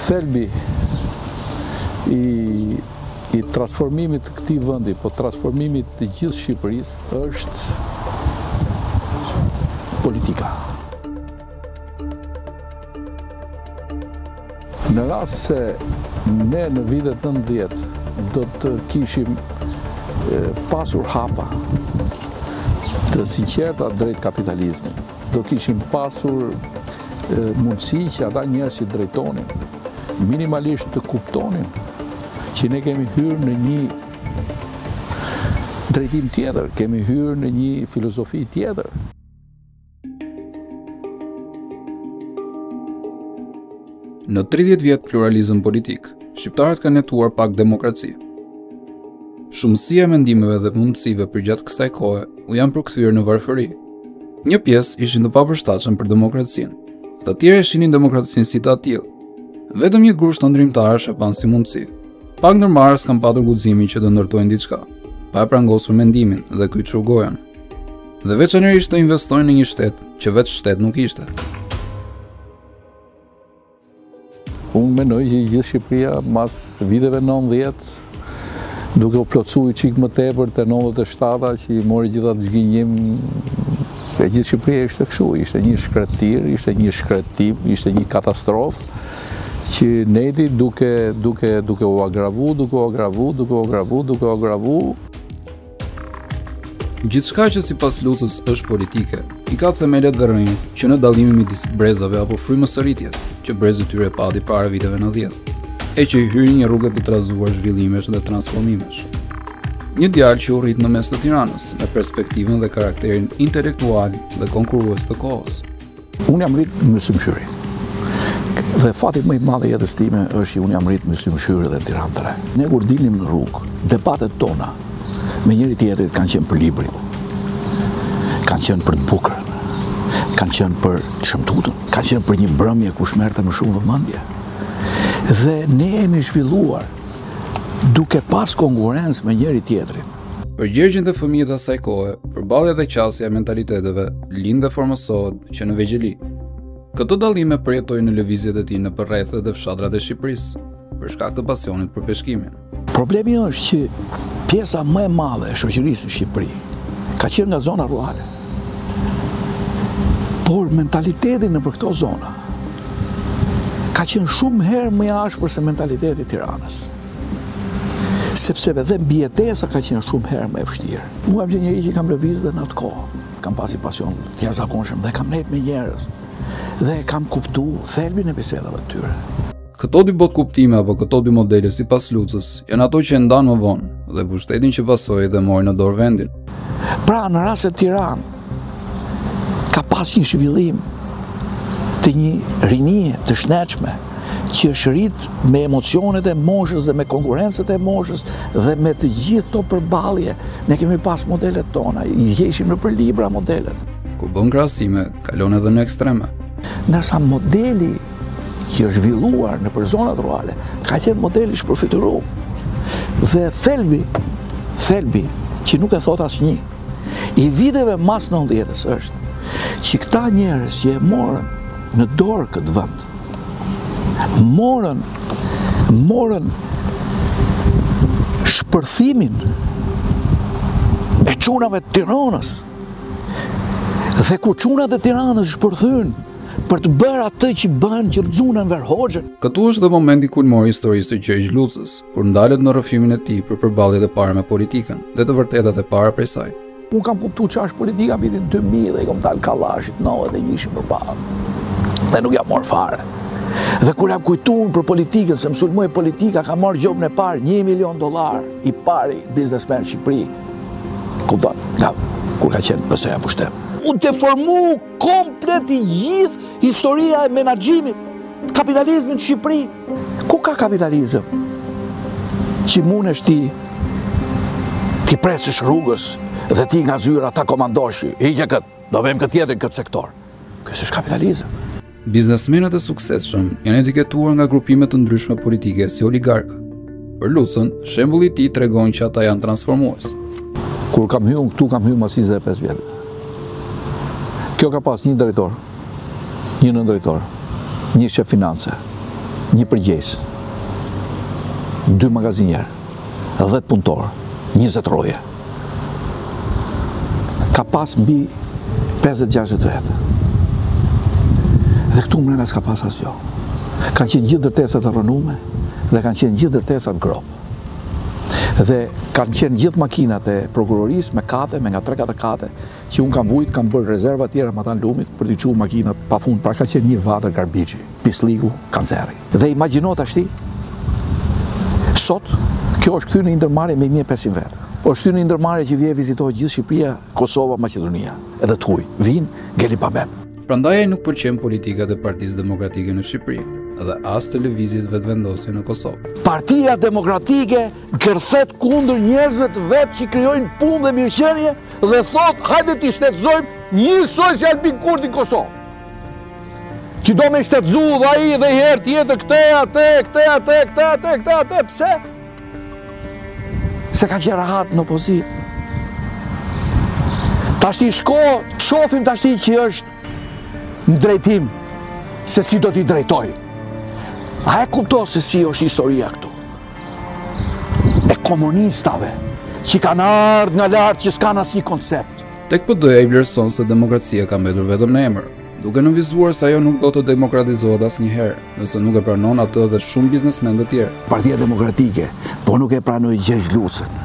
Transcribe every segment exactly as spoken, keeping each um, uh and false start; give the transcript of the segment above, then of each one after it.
Thelbi i, i transformimit të këtij vendi, po transformimit të gjithë Shqipërisë është politika. Në rast se ne në vitet nëntëdhjetë do të kishim e, pasur hapa të sinqerta drejt kapitalizmit, do kishim pasur e, mundësi që ata njerëz që drejtonin minimalisht të kuptonin që ne kemi hyrë në një drejtim tjetër, kemi hyrë në një filozofi tjetër. Në tridhjetë vjet pluralizëm politik, shqiptarët kanë jetuar pak demokraci. Shumësia e mendimeve dhe mundësive përgjatë kësaj kohe u janë përkthyer në varfëri. Një pjesë ishin të papërshtatshëm për demokracinë, të tjerë shihnin demokracinë si të atill. Vetëm një grusht ndërtimtarësh e panë si mundësi. Pak ndërmarrës kanë patur guximin që të ndërtojnë diçka, pa e prangosur mendimin dhe kyçur gojën. Dhe veçanërisht të investojnë në një shtet që vetë shtet nuk ishte. Unë mendoj që gjithë Shqipëria mas viteve nëntëdhjetë, duke u plotësuar çik më tepër te nëntëdhjetë e shtata që i mori gjithë atë zgjinjim, e gjithë Shqipëria ishte kështu, ishte një shkretir, ishte një shkretim, ishte një katastrofë që neti duke duke duke u agravu, duke u agravu, duke u agravu, duke u agravu. Gjithçka që sipas Lucës është politike, i ka themelet dhe rrënjë që në dallimin midis brezave apo frymësëritjes, që brezi tyre pati para viteve nëntëdhjetë, e që i hyri një rrugë të trazuar zhvillimesh dhe transformimesh. Një djalë që u rrit në mes të Tiranës, me perspektivën dhe karakterin intelektual dhe konkurrues të kohës. Unë jam rrit në Myslimshyri. Dhe fati më i madh i jetës time është që unë jam rrit në Myslimshyri dhe në Tiranë të Re. Ne kur dilnim në rrugë, debatet tona me njëri tjetrit kanë qenë për librin, kanë qenë për të bukurën, kanë qenë për të shëmtutën, kanë qenë për një mbrëmje ku shmerte më shumë vëmendje. Dhe ne jemi zhvilluar duke pas konkurrencë me njëri tjetrin. Përgjergjën dhe fëmijët e asaj kohe, përballja dhe qasja e mentaliteteve lind dhe formosohet që në vegjëli. Këto dallime përjetojnë në lëvizjet e tij në përrethët dhe fshatrat e Shqipërisë, për shkak të pasionit për peshkimin. Problemi është që pjesa më e madhe e shoqërisë në Shqipëri ka qenë nga zona rurale. Por mentaliteti në për këto zona ka qenë shumë herë më i ashpër se mentaliteti i Tiranës. Sepse edhe mbijetesa ka qenë shumë herë më e vështirë. Unë jam një njeri që kam lëvizur dhe në atë kohë, kam pasi pasion të jashtëzakonshëm dhe kam nejt me njerëz dhe kam kuptuar thelbin e bisedave të tyre. Këto dy bot kuptime apo këto dy modele sipas Lucës janë ato që e ndanë më vonë dhe pushtetin që pasoi dhe mori në dorë vendin. Pra në rast se Tiranë ka pas një zhvillim të një rinie të shnetshme që është rrit me emocionet e moshës dhe me konkurrencët e moshës dhe me të gjithë to përballje, ne kemi pas modelet tona, i gjejshim në për libra modelet. Kur bën krahasime, kalon edhe në ekstreme. Ndërsa modeli që është zhvilluar në për zonat rurale ka qenë modeli shpërfituar. Dhe thelbi, thelbi që nuk e thot asnjë, i viteve mas nëntëdhjetës është që këta njerëz që e morën në dorë këtë vend, morën, morën shpërthimin e çunave të Tiranës. Dhe kur çunat e Tiranës shpërthyen për të bërë atë që bën që rrëzunën ver Hoxhën. Këtu është dhe momenti kulmor i historisë së Gjergj Lucës, kur ndalet në rrëfimin e tij për përballjet e para me politikën dhe të vërtetat e para prej saj. Unë kam kuptuar çfarë është politika vitin dy mijë dhe i kam dalë kallashit nëntëdhjetë e njëshin përballë. Dhe nuk jam marrë fare. Dhe kur jam kujtuar për politikën, se më sulmoi politika, ka marrë gjobën e parë një milion dollar i pari biznesmen në Shqipëri. Kupton, nga kur ka qenë P S-ja pushtet. U deformu komplet i gjithë historia e menaxhimit, kapitalizmin në Shqipëri. Ku ka kapitalizëm? Që mundesh ti ti presësh rrugës dhe ti nga zyra ta komandosh, hiqe këtë, do vëmë këtë tjetër në këtë sektor. Ky është kapitalizëm. Biznesmenët e suksesshëm janë etiketuar nga grupime të ndryshme politike si oligarkë. Për Lucën, shembulli i tij tregon që ata janë transformues. Kur kam hyrë këtu, kam hyrë mas njëzet e pesë vjetë. Kjo ka pas një drejtor, një nëndrejtor, një shef finance, një përgjegjës, dy magazinjerë, dhjetë punëtorë, njëzet roje. Ka pas mbi pesëdhjetë gjashtëdhjetë vetë. Dhe këtu mrena s'ka pas asgjë. Kanë qenë gjithë ndërtesat e rënume dhe kanë qenë gjithë ndërtesat grop. Dhe kanë qenë gjithë makinat e prokurorisë me kate, me nga tre katër kate, që unë kam vujt, kam bërë rezerva tjera ma ta në lumit për t'i quë makinat pa fund, pra ka qenë një vatër garbixhi, pisliku, kanceri. Dhe imagjino tashti, sot, kjo është kthyer në ndërmarrje me një mijë e pesëqind vetë. Është kthyer në ndërmarrje që vjen vizitohet gjithë Shqipëria, Kosova, Maqedonia, edhe të huj, vinë, ngelin pa mend. Prandaj ai nuk pëlqen politikat e Partisë Demokratike në Shqipëri, dhe as televizit vetëvendosje në Kosovë. Partia Demokratike kërthet kundër njerëzve të vetë që krijojnë punë dhe mirëqenie dhe thot, hajde t'i shtetëzojmë një social bin Kurdi në Kosovë. Që do me shtetëzu dhe ai dhe herë tjetër këte, ate, këte, ate, këte, ate, këte, ate, pse? Se ka qenë rahat në opozitë. Tashti shko, të shofim tashti që është në drejtim se si do t'i drejtoj. A e kupto se si është historia këtu? E komunistave, që kanë ardhur nga lart, që s'kan asnjë koncept. Tek P D-ja i vlerëson se demokracia ka mbetur vetëm në emër, duke nënvizuar se ajo nuk do të demokratizohet asnjëherë, nëse nuk e pranon atë dhe shumë biznesmen të tjerë. Partia Demokratike, po nuk e pranoi Gjergj Lucën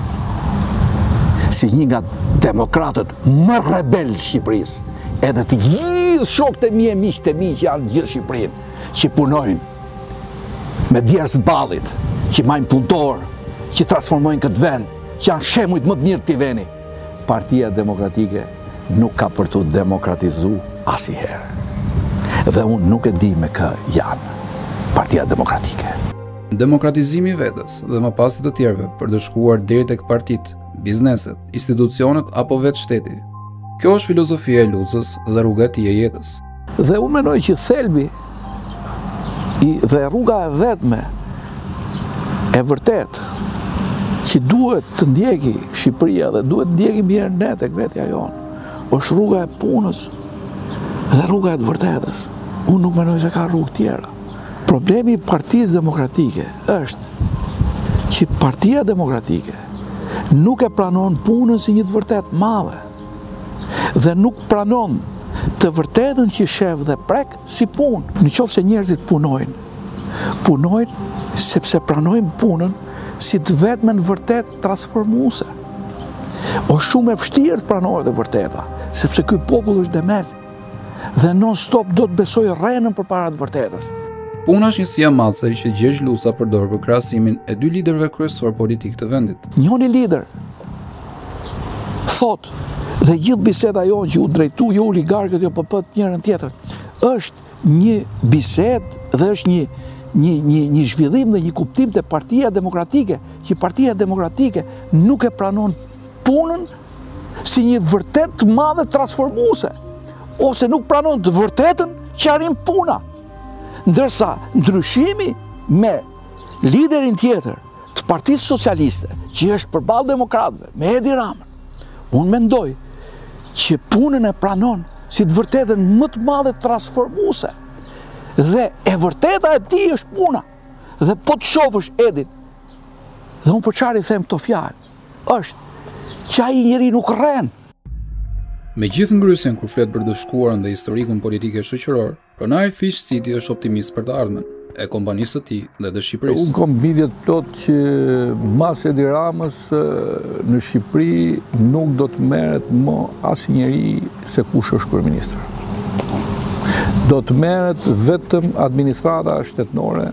si një nga demokratët më rebel Shqipërisë, edhe të gjithë shokët e mi e miqtë e mi që janë gjithë Shqipërinë, që punojnë me djerës ballit, që majnë punëtorë, që transformojnë këtë vend, që janë shemujt më të mirë të veni. Partia Demokratike nuk ka për të demokratizu asnjëherë. Dhe unë nuk e di me kë janë Partia Demokratike. Demokratizimi i vetes dhe më pas të tjerëve për të shkuar deri tek partitë, bizneset, institucionet apo vetë shteti. Kjo është filozofia e Lucës dhe rruga e tij e jetës. Dhe unë mendoj që thelbi i dhe rruga e vetme e vërtet që duhet të ndjeki Shqipëria dhe duhet të ndjeki mirë ne tek vetja jonë, është rruga e punës dhe rruga e të vërtetës. Unë nuk mendoj se ka rrugë tjera. Problemi i Partisë Demokratike është që Partia Demokratike nuk e pranon punën si një të vërtet madhe dhe nuk pranon të vërtetën që shef dhe prek si punë. Në qoftë se njerëzit punojnë, punojnë sepse pranojnë punën si të vetmen vërtet transformuese. O shumë e vështirë të pranohet e vërteta, sepse ky popull është demel dhe non stop do të besoj rrenën përpara të vërtetës. Puna është një siamatse që Gjergj Luca përdor për krahasimin e dy liderëve kryesor politik të vendit. Njëri lider thot, dhe gjithë biseda jonë që u drejtu jo oligarkët, jo P P-t njërën tjetër, është një bised dhe është një, një, një, një zhvillim dhe një kuptim të Partia Demokratike, që Partia Demokratike nuk e pranon punën si një vërtet të madhe transformuese, ose nuk pranon të vërtetën që arrin puna. Ndërsa ndryshimi me liderin tjetër të Partisë Socialiste, që është përballë demokratëve, me Edi Ramën, unë mendoj që punën e pranon si të vërtetën më të madhe transformuese. Dhe e vërteta e tij është puna. Dhe po të shofësh Edin, dhe unë për çfarë i them këto fjalë, është që ai njeri nuk rren. Me gjithë ngrysjen kur flet për të shkuarën dhe historikun politike shoqëror, pronari Fish City është optimist për të ardhmen e kompanisë së tij dhe të Shqipërisë. Unë kam bindje të plot që mas Edi Ramës në Shqipëri nuk do të merret më asnjëri se kush është kryeminist. Do të merret vetëm administrata shtetërore,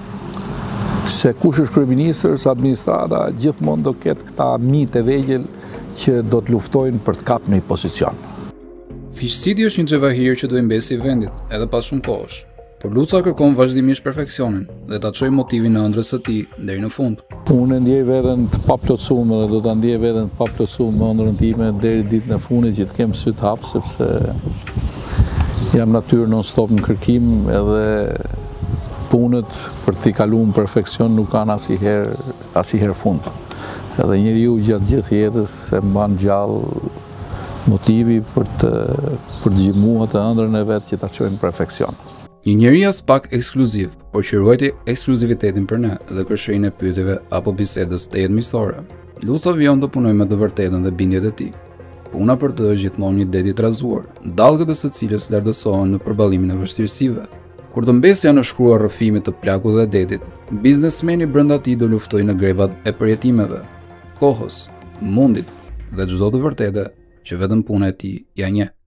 se kush është kryeminist, administrata gjithmonë do ketë këta mitë e vegjël që do të luftojnë për të kapur një pozicion. Fish City është një xhavahir që do i mbesi vendit, edhe pas shumë kohësh. Por Luca kërkon vazhdimisht perfeksionin dhe ta çojë motivin në ëndrrës së tij deri në fund. Unë ndjej veten të paplotësuar dhe do ta ndjej veten të paplotësuar me ëndrrën time deri ditën e fundit që të kem sy të hap, sepse jam natyrë non stop në kërkim edhe punët për t'i kaluar në perfeksion nuk kanë asnjëherë asnjëherë fund. Edhe njeriu gjatë gjithë jetës se mban gjallë motivi për të për të gjimuar të ëndrrën e vet që ta çojë në perfeksion. Një njeri as pak ekskluziv, por që ruajti ekskluzivitetin për ne dhe kërshërinë e pyetjeve apo bisedës të jetë miqësore. Luca vijon të punoj me të vërtetën dhe bindjet e tij. Puna për të është gjithmonë një det i trazuar, dallgët e së cilës lartësohen në përballimin e vështirësive. Kur të mbesja në shkruar rrëfimit të plakut dhe detit, biznesmeni brenda tij do luftojë në grevat e përjetimeve, kohës, mundit dhe çdo të vërtetë që vetëm puna e tij ja njeh.